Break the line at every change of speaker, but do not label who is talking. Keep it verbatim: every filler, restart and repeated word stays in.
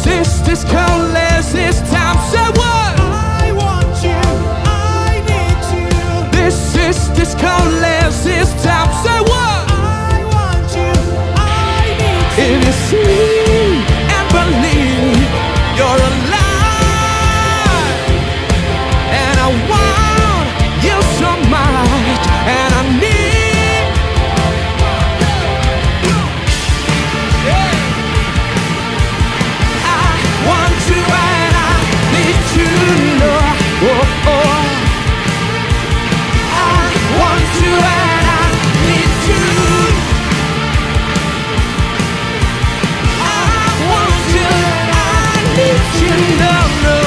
is this colorless this time. Say what?
I want you, I need you.
This is this colorless this time. Say what?
I want you, I need you.
If you see and believe you're alive, and I want you so much, and I need. Yeah. I want you and I need you, Lord. Oh, oh. I want you and I need you. I want you and I need you, no, no.